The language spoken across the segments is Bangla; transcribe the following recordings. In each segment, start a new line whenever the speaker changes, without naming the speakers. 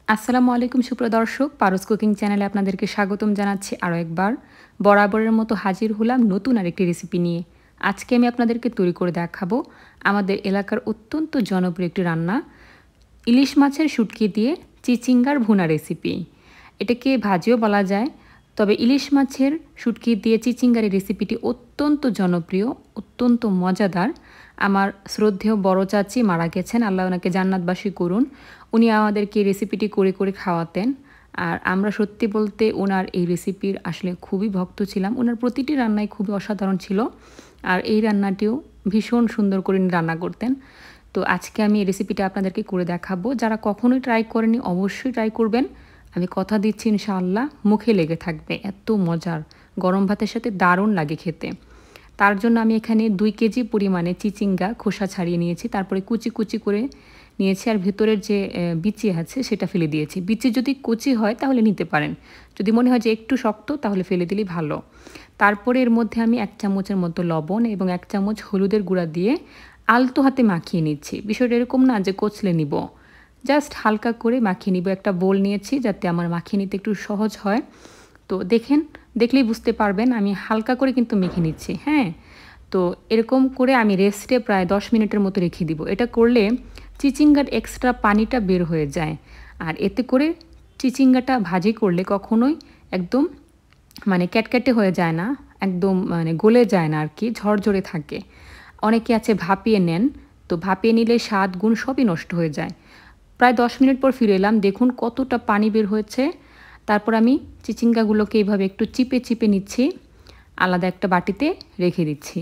আসসালামু আলাইকুম সুপ্রিয় দর্শক, পারস কুকিং চ্যানেলে আপনাদেরকে স্বাগতম জানাচ্ছি আরও একবার। বরাবরের মতো হাজির হলাম নতুন আরেকটি রেসিপি নিয়ে। আজকে আমি আপনাদেরকে তৈরি করে দেখাবো আমাদের এলাকার অত্যন্ত জনপ্রিয় একটি রান্না, ইলিশ মাছের শুটকি দিয়ে চিচিঙ্গার ভুনা রেসিপি। এটাকে ভাজিও বলা যায়, তবে ইলিশ মাছের শুটকি দিয়ে চিচিঙ্গার এই রেসিপিটি অত্যন্ত জনপ্রিয়, অত্যন্ত মজাদার। আমার শ্রদ্ধেয় বড় চাচি মারা গেছেন, আল্লাহ ওনাকে জান্নাতবাসী করুন। উনি আমাদেরকে এই রেসিপিটি করে করে খাওয়াতেন, আর আমরা সত্যি বলতে ওনার এই রেসিপির আসলে খুবই ভক্ত ছিলাম। ওনার প্রতিটি রান্নাই খুবই অসাধারণ ছিল, আর এই রান্নাটিও ভীষণ সুন্দর করে রান্না করতেন। তো আজকে আমি এই রেসিপিটা আপনাদেরকে করে দেখাবো। যারা কখনোই ট্রাই করেনি অবশ্যই ট্রাই করবেন। আমি কথা দিচ্ছি ইনশাআল্লাহ মুখে লেগে থাকবে, এত মজার, গরম ভাতের সাথে দারুণ লাগে খেতে। তার জন্য আমি এখানে 2 কেজি পরিমাণে চিচিঙ্গা খোসা ছাড়িয়ে নিয়েছি, তারপরে কুচি কুচি করে নিয়েছি, আর ভেতরের যে বিচি আছে সেটা ফেলে দিয়েছি। বিচি যদি কুচি হয় তাহলে নিতে পারেন, যদি মনে হয় যে একটু শক্ত তাহলে ফেলে দিলেই ভালো। তারপরে এর মধ্যে আমি 1 চামচের মতো লবণ এবং 1 চামচ হলুদের গুঁড়া দিয়ে আলতো হাতে মাখিয়ে নিচ্ছি। বিষয়টা এরকম না যে কচলে নিব, জাস্ট হালকা করে মাখিয়ে নিব। একটা বোল নিয়েছি যাতে আমার মাখিয়ে নিতে একটু সহজ হয়। তো দেখলেই বুঝতে পারবেন আমি হালকা করে কিন্তু মেখে নিচ্ছি। হ্যাঁ, তো এরকম করে আমি রেস্টে প্রায় 10 মিনিটের মতো রেখে দিব। এটা করলে চিচিঙ্গার এক্সট্রা পানিটা বের হয়ে যায়, আর এতে করে চিচিঙ্গাটা ভাজি করলে কখনোই একদম ক্যাটক্যাটে হয়ে যায় না, একদম গলে যায় না আর কি, ঝরঝরে থাকে। অনেকে আছে ভাপিয়ে নেন, তো ভাপিয়ে নিলে স্বাদ গুণ সবই নষ্ট হয়ে যায়। প্রায় 10 মিনিট পর ফিরে এলাম, দেখুন কতটা পানি বের হয়েছে। তারপর আমি চিচিঙ্গাগুলোকে এইভাবে একটু চিপে চিপে নিচ্ছি, আলাদা একটা বাটিতে রেখে দিচ্ছি।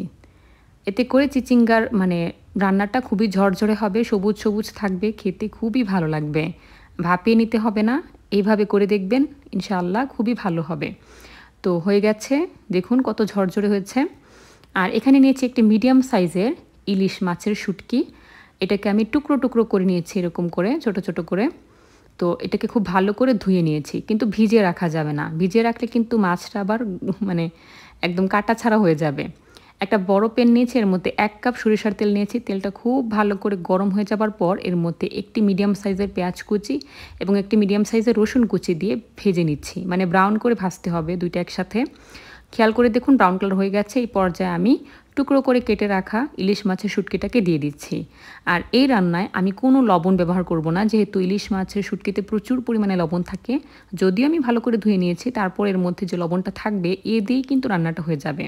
এতে করে চিচিঙ্গার রান্নাটা খুবই ঝরঝরে হবে, সবুজ সবুজ থাকবে, খেতে খুবই ভালো লাগবে। ভাপিয়ে নিতে হবে না, এইভাবে করে দেখবেন ইনশাআল্লাহ খুবই ভালো হবে। তো হয়ে গেছে, দেখুন কত ঝরঝরে হয়েছে। আর এখানে নিয়েছি একটি মিডিয়াম সাইজের ইলিশ মাছের শুটকি। এটাকে আমি টুকরো টুকরো করে নিয়েছি, এরকম করে ছোট ছোট করে। তো এটাকে খুব ভালো করে ধুয়ে নিয়েছি, কিন্তু ভিজিয়ে রাখা যাবে না, ভিজিয়ে রাখলে কিন্তু মাছটা আবার মানে একদম কাটা ছাড়া হয়ে যাবে। একটা বড় প্যান নিয়েছি, এর মধ্যে 1 কাপ সরিষার তেল নিয়েছি। তেলটা খুব ভালো করে গরম হয়ে যাবার পর এর মধ্যে একটি মিডিয়াম সাইজের পেঁয়াজ কুচি এবং একটি মিডিয়াম সাইজের রসুন কুচি দিয়ে ভেজে নিচ্ছি, ব্রাউন করে ভাজতে হবে দুইটা একসাথে। খেয়াল করে দেখুন ব্রাউন কালার হয়ে গেছে। এই পর্যায়ে আমি টুকরো করে কেটে রাখা ইলিশ মাছের শুটকিটাকে দিয়ে দিচ্ছি। আর এই রান্নায় আমি কোনো লবণ ব্যবহার করব না, যেহেতু ইলিশ মাছের শুটকিতে প্রচুর পরিমাণে লবণ থাকে। যদিও আমি ভালো করে ধুয়ে নিয়েছি, তারপর এর মধ্যে যে লবণটা থাকবে এ দিয়েই কিন্তু রান্নাটা হয়ে যাবে।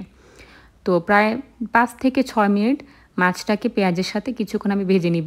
তো প্রায় 5 থেকে 6 মিনিট মাছটাকে পেঁয়াজের সাথে কিছুক্ষণ আমি ভেজে নিব।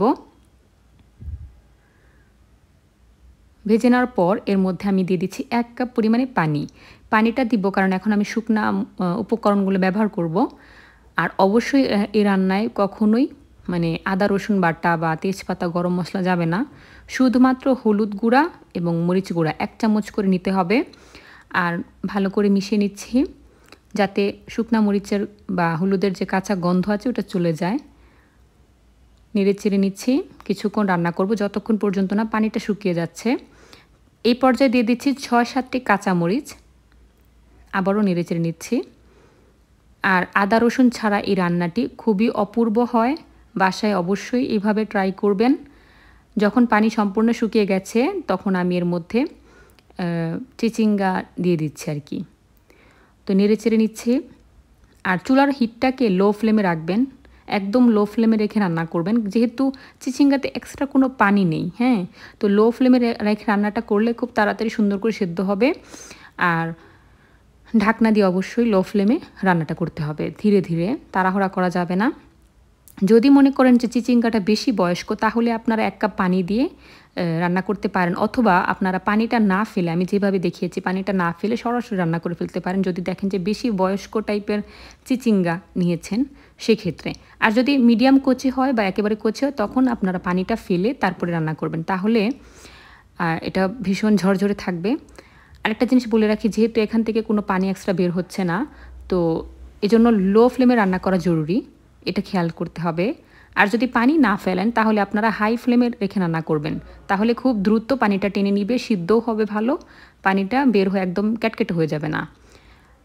ভেজে নেওয়ার পর এর মধ্যে আমি দিয়ে দিচ্ছি 1 কাপ পরিমাণে পানি। পানিটা দিব কারণ এখন আমি শুকনা উপকরণগুলো ব্যবহার করব। আর অবশ্যই এই রান্নায় কখনোই আদা রসুন বাটা বা তেজপাতা গরম মশলা যাবে না। শুধুমাত্র হলুদ গুঁড়া এবং মরিচ গুঁড়া 1 চামচ করে নিতে হবে। আর ভালো করে মিশিয়ে নিচ্ছি যাতে শুকনা মরিচের বা হলুদের যে কাঁচা গন্ধ আছে ওটা চলে যায়। নেড়ে চেড়ে নিচ্ছি, কিছুক্ষণ রান্না করব যতক্ষণ পর্যন্ত না পানিটা শুকিয়ে যাচ্ছে। এই পর্যায়ে দিয়ে দিচ্ছি 6-7টি কাঁচামরিচ, আবারও নেড়ে চেড়ে নিচ্ছি। আর আদা রসুন ছাড়া এই রান্নাটি খুবই অপূর্ব হয়, বাসায় অবশ্যই এইভাবে ট্রাই করবেন। যখন পানি সম্পূর্ণ শুকিয়ে গেছে তখন আমি এর মধ্যে চিচিঙ্গা দিয়ে দিচ্ছি আর কি। তো নেড়ে চেড়ে নিচ্ছি। আর চুলার হিটটাকে লো ফ্লেমে রাখবেন, একদম লো ফ্লেমে রেখে রান্না করবেন, যেহেতু চিচিঙ্গাতে এক্সট্রা কোনো পানি নেই। হ্যাঁ, তো লো ফ্লেমে রেখে রান্নাটা করলে খুব তাড়াতাড়ি সুন্দর করে সেদ্ধ হবে। আর ঢাকনা দিয়ে অবশ্যই লো ফ্লেমে রান্নাটা করতে হবে, ধীরে ধীরে, তাড়াহুড়া করা যাবে না। যদি মনে করেন যে চিচিঙ্গাটা বেশি বয়স্ক তাহলে আপনারা 1 কাপ পানি দিয়ে রান্না করতে পারেন, অথবা আপনারা পানিটা না ফেলে, আমি যেভাবে দেখিয়েছি পানিটা না ফেলে সরাসরি রান্না করে ফেলতে পারেন যদি দেখেন যে বেশি বয়স্ক টাইপের চিচিঙ্গা নিয়েছেন সেক্ষেত্রে। আর যদি মিডিয়াম কচি হয় বা একেবারে কচি হয় তখন আপনারা পানিটা ফেলে তারপরে রান্না করবেন, তাহলে এটা ভীষণ ঝরঝরে থাকবে। আরেকটা জিনিস বলে রাখি, যেহেতু এখান থেকে কোনো পানি এক্সট্রা বের হচ্ছে না, তো এজন্য লো ফ্লেমে রান্না করা জরুরি, এটা খেয়াল করতে হবে। আর যদি পানি না ফেলেন তাহলে আপনারা হাই ফ্লেমে রেখে রান্না করবেন, তাহলে খুব দ্রুত পানিটা টেনে নিবে, সিদ্ধও হবে ভালো, পানিটা বের হয়ে একদম ক্যাটকেটে হয়ে যাবে না।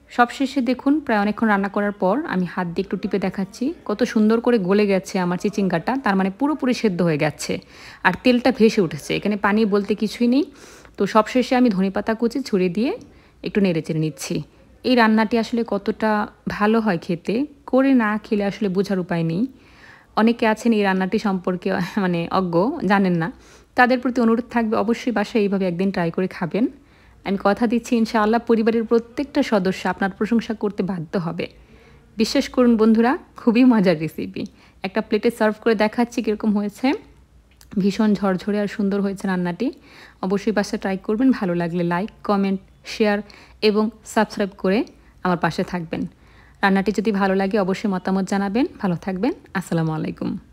সবশেষে দেখুন প্রায় অনেকক্ষণ রান্না করার পর আমি হাত দিয়ে একটু টিপে দেখাচ্ছি কত সুন্দর করে গলে গেছে আমার চিচিঙ্গাটা, তার মানে পুরোপুরি সেদ্ধ হয়ে গেছে আর তেলটা ভেসে উঠেছে, এখানে পানি বলতে কিছুই নেই। তো সবশেষে আমি ধনেপাতা কুচি ছড়িয়ে দিয়ে একটু নেড়েচেড়ে নিচ্ছি। এই রান্নাটি আসলে কতটা ভালো হয় খেতে, করে না খেলে আসলে বোঝার উপায় নেই। অনেকে আছেন এই রান্নাটি সম্পর্কে মানে অজ্ঞ, জানেন না। তাদের প্রতি অনুরোধ থাকবে অবশ্যই বাসায় এইভাবে একদিন ট্রাই করে খাবেন। আমি কথা দিচ্ছি ইনশাআল্লাহ পরিবারের প্রত্যেকটা সদস্য আপনার প্রশংসা করতে বাধ্য হবে। বিশ্বাস করুন বন্ধুরা, খুবই মজার রেসিপি। একটা প্লেটে সার্ভ করে দেখাচ্ছি কীরকম হয়েছে। ভীষণ ঝরঝরে আর সুন্দর হয়েছে রান্নাটি। অবশ্যই বাসায় ট্রাই করবেন। ভালো লাগলে লাইক, কমেন্ট, শেয়ার এবং সাবস্ক্রাইব করে আমার পাশে থাকবেন। রান্নাটি যদি ভালো লাগে অবশ্যই মতামত জানাবেন। ভালো থাকবেন। আসসালামু আলাইকুম।